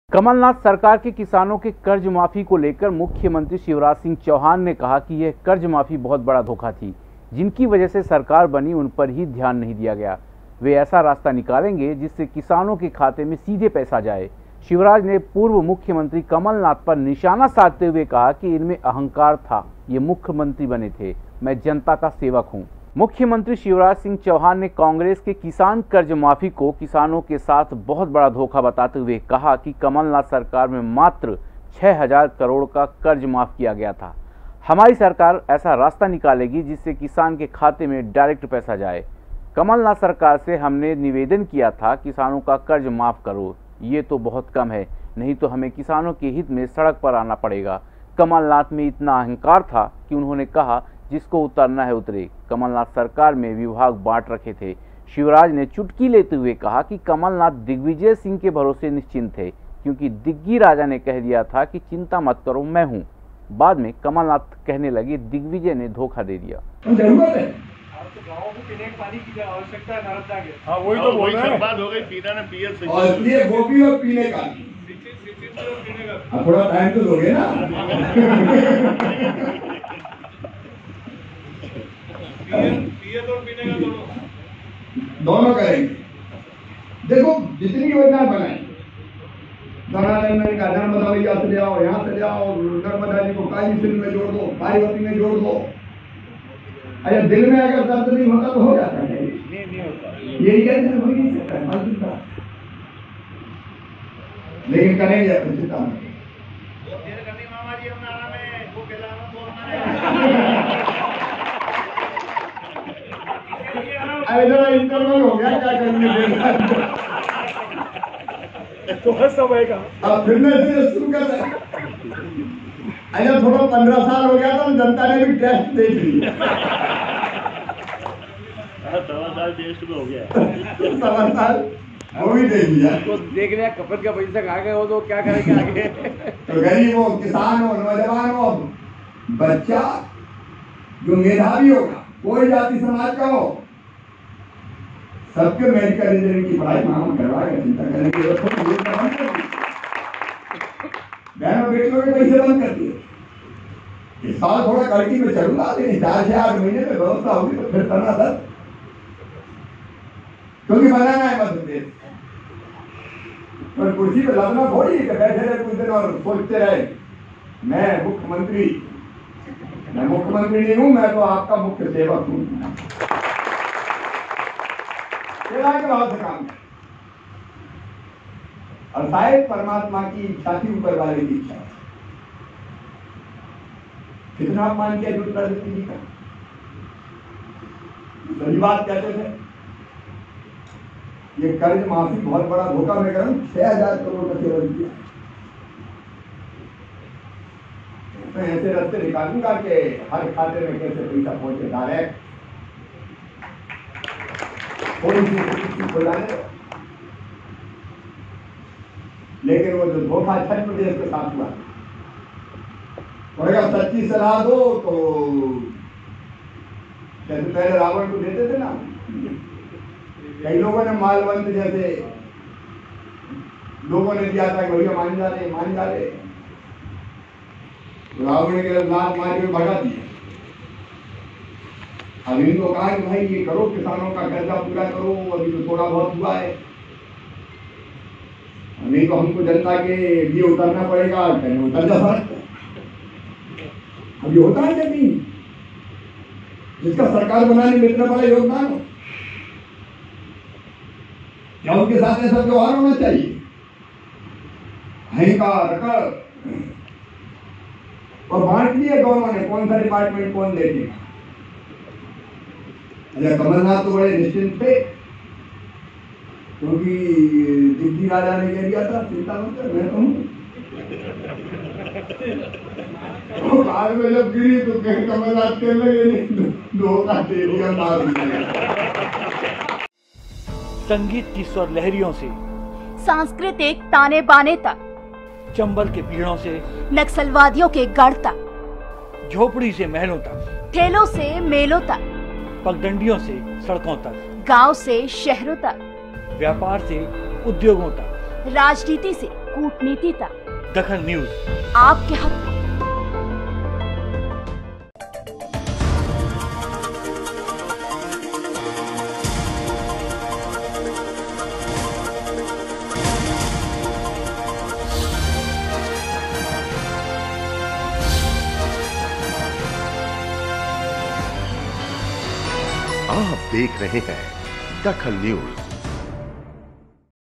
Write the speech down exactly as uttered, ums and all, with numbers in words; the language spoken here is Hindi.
कमलनाथ सरकार के किसानों के कर्ज माफी को लेकर मुख्यमंत्री शिवराज सिंह चौहान ने कहा कि यह कर्ज माफी बहुत बड़ा धोखा थी, जिनकी वजह से सरकार बनी उन पर ही ध्यान नहीं दिया गया। वे ऐसा रास्ता निकालेंगे जिससे किसानों के खाते में सीधे पैसा जाए। शिवराज ने पूर्व मुख्यमंत्री कमलनाथ पर निशाना साधते हुए कहा कि इनमें अहंकार था, ये मुख्यमंत्री बने थे, मैं जनता का सेवक हूँ। मुख्यमंत्री शिवराज सिंह चौहान ने कांग्रेस के किसान कर्ज माफी को किसानों के साथ बहुत बड़ा धोखा बताते हुए कहा कि कमलनाथ सरकार में मात्र छह हजार करोड़ का कर्ज माफ किया गया था। हमारी सरकार ऐसा रास्ता निकालेगी जिससे किसान के खाते में डायरेक्ट पैसा जाए। कमलनाथ सरकार से हमने निवेदन किया था, किसानों का कर्ज माफ करो, ये तो बहुत कम है, नहीं तो हमें किसानों के हित में सड़क पर आना पड़ेगा। कमलनाथ में इतना अहंकार था कि उन्होंने कहा जिसको उतरना है उतरे। कमलनाथ सरकार में विभाग बांट रखे थे। शिवराज ने चुटकी लेते हुए कहा कि कमलनाथ दिग्विजय सिंह के भरोसे निश्चिंत थे, क्योंकि दिग्गी राजा ने कह दिया था कि चिंता मत करो, मैं हूँ। बाद में कमलनाथ कहने लगे दिग्विजय ने धोखा दे दिया। जरूरत है तो गाँव को पीने के पानी की आवश्यकता है नर्मदा के। हाँ वही तो बोल रहे हैं, बात हो गई पीना ना पिए से और इसलिए वो भी और पीने का थोड़ा टाइम तो दोगे ना। पिए तो पीने का दोनों दोनों करेंगे। देखो जितनी योजना बनाई, नर्मदा का नर्मदा मैया से ले आओ, यहाँ से ले आओ, नर्मदा जी को काली सिंह में जोड़ दो, पार्वती में जोड़ दो। अरे दिल में अगर दर्द नहीं होता तो हो जाता है, नहीं नहीं होता, यही कहते हैं, हो नहीं सकता। लेकिन करेंगे अपनी चिंता में। मामा जी हम नारा में वो अरे जरा इंटरवल हो गया, क्या करेंगे तो हर समय का अब फिर से शुरू कर रहे हैं। अरे थोड़ा पंद्रह साल हो गया तो जनता ने भी टेस्ट देख लिया। सवा साल टेस्ट में हो गया, सवा साल वो भी देख लिया। तो देख लिया खपत का पैसा कहाँ गए हो तो क्या करेंगे आगे। तो गरीब हो, किसान हो, नौजवान हो, बच्चा जो मेधावी होगा, कोई जाति समाज का हो, सबके मेडिकल इंजीनियरिंग की पढ़ाई मांग करवाएगा। चिंता करने की जरूरत नहीं। बहनों बेटियों के पैसे बंद कर दिए। इस साल थोड़ा कड़की में चलूंगा, लेकिन चार से आठ महीने में व्यवस्था होगी तो फिर करना था, क्योंकि बनाना है मध्य प्रदेश। और कुर्सी पे लगना थोड़ी है कि बैठे रहे कुछ दिन और सोचते रहे मैं मुख्यमंत्री। मैं मुख्यमंत्री नहीं हूं, मैं तो आपका मुख्य सेवक हूं। सेवा के भाव से काम है, और शायद परमात्मा की इच्छा थी, ऊपर वाले की इच्छा। कितना अपमान किया ज्योतिरादित्य जी का। सही बात कहते थे, ये कर्ज माफी बहुत बड़ा धोखा मैं करूं, छह हजार करोड़ का केवल किया। मैं ऐसे रास्ते निकालूंगा कि हर खाते में कैसे पैसा पहुंचे डायरेक्ट, कोई चीज बुलाने। लेकिन वो जो धोखा छठ प्रदेश के साथ हुआ, तो अगर सच्ची सलाह दो तो जैसे पहले रावण को देते थे ना, कई लोगों ने मालवंत जैसे लोगों ने दिया था कि भैया मान जा रहे मान जा रहे रावण के लात मार के भगा दिया। अब इनको कहा कि भाई ये करो, किसानों का कर्जा पूरा करो, अभी तो थोड़ा बहुत हुआ है, नहीं तो हमको जनता के लिए उतरना पड़ेगा। कहीं उतर जा फर्क अभी होता है क्या नहीं, जिसका सरकार बनाने में इतना बड़ा योगदान हो, क्या उनके साथ ऐसा व्यवहार होना चाहिए? अहंकार रकड़ और बांट लिए दोनों ने, कौन सा डिपार्टमेंट कौन देखेगा। अच्छा कमलनाथ तो बड़े निश्चिंत थे, क्योंकि दिग्गी राजा ने कह दिया था चिंता मत कर, मैं तो हूं। बाद में जब गिरी तो कहीं कमलनाथ के लगे धोखा दे दिया, मार दिया। संगीत की स्वर लहरियों से सांस्कृतिक ताने बाने तक, चंबल के पीड़ों से नक्सलवादियों के गढ़ तक, झोपड़ी से महलों तक, ठेलों से मेलों तक, पगडंडियों से सड़कों तक, गांव से शहरों तक, व्यापार से उद्योगों तक, राजनीति से कूटनीति तक। दखन न्यूज आपके हक में। आप देख रहे हैं दखन न्यूज।